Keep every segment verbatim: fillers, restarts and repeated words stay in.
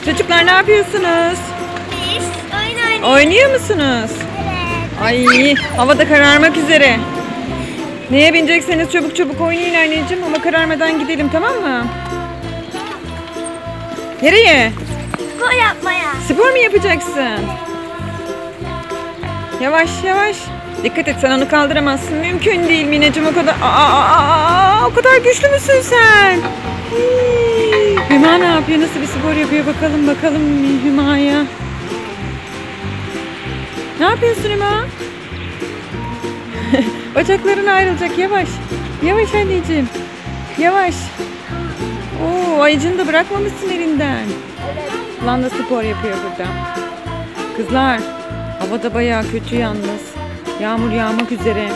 Çocuklar ne yapıyorsunuz? Biz oyun oynuyoruz. Oynuyor musunuz? Evet. Ay, hava da kararmak üzere. Neye binecekseniz çabuk çabuk oynayın anneciğim. Hava kararmadan gidelim, tamam mı? Nereye? Spor yapmaya. Spor mu yapacaksın? Yavaş yavaş. Dikkat et, sen onu kaldıramazsın. Mümkün değil Mineciğim, o kadar. Aa, aa, aa, o kadar güçlü müsün sen? Hii. Hüma ne yapıyor? Nasıl bir spor yapıyor? Bakalım bakalım Hüma'ya. Ne yapıyorsun Hüma? Bacakların ayrılacak. Yavaş. Yavaş anneciğim. Yavaş. Oo, ayıcını da bırakmamışsın elinden. Lan da spor yapıyor burada. Kızlar, hava da bayağı kötü yalnız. Yağmur yağmak üzere.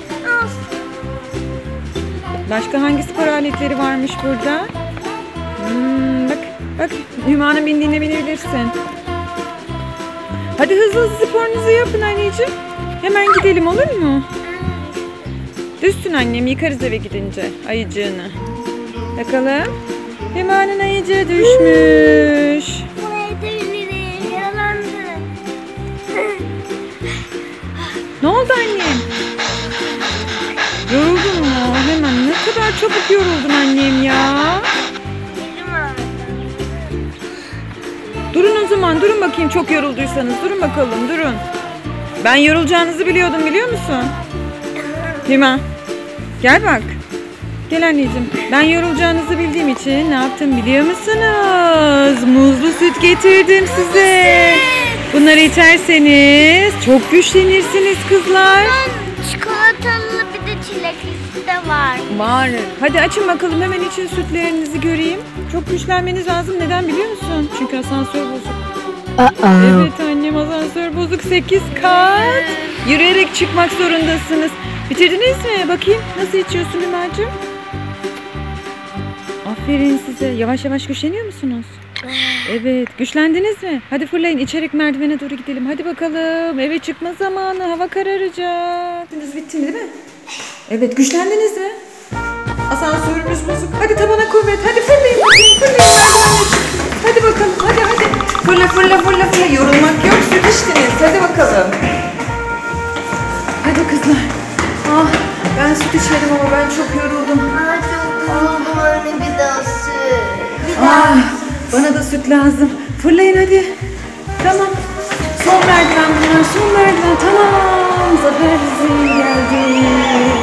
Başka hangi spor aletleri varmış burada? Hmm, bak, bak Hüma'nın bindiğine binebilirsin. Hadi hızlı hızlı sporunuzu yapın anneciğim. Hemen gidelim, olur mu? Düşsün annem, yıkarız eve gidince ayıcığını. Bakalım. Hüma'nın ayıcığı düşmüş. Buraya da binelim. Yaralandı. Ne oldu annem? Yoruldun mu? Hemen ne kadar çabuk yoruldun annem ya. Elim ağrıdı. Durun o zaman, durun bakayım, çok yorulduysanız. Durun bakalım, durun. Ben yorulacağınızı biliyordum, biliyor musun? Hüma, gel bak. Gel anneciğim. Ben yorulacağınızı bildiğim için ne yaptım biliyor musunuz? Muzlu süt getirdim size. Bunları içerseniz çok güçlenirsiniz kızlar. Çikolatalı bir de çileklisi de var. Var. Hadi açın bakalım, hemen için sütlerinizi göreyim. Çok güçlenmeniz lazım. Neden biliyor musun? Çünkü asansör bozuk. Evet annem, asansör bozuk, sekiz kat. Yürüyerek çıkmak zorundasınız. Bitirdiniz mi? Bakayım nasıl içiyorsun Hümacığım? Aferin size. Yavaş yavaş güçleniyor musunuz? Evet. Güçlendiniz mi? Hadi fırlayın, içerek merdivene doğru gidelim. Hadi bakalım. Eve çıkma zamanı. Hava kararacak. Bitti mi, değil mi? Evet. Güçlendiniz mi? Asansörümüz bozuk. Hadi tabana kuvvet. Hadi fırlayın bakayım. Fırlayın merdivene çık. Hadi bakalım. Hadi hadi. Fırla fırla fırla fırla. Yorulmak yok. Süt içtiniz. Hadi bakalım. Hadi kızlar. Ah, ben süt içmedim ama ben çok yoruldum. Aa, çok yoruldum anne, bir daha süt. Bir daha. Ah, bana da süt lazım. Fırlayın hadi. Tamam. Son merdiven bunlar. Son merdiven. Tamam. Zafer bizi geldi.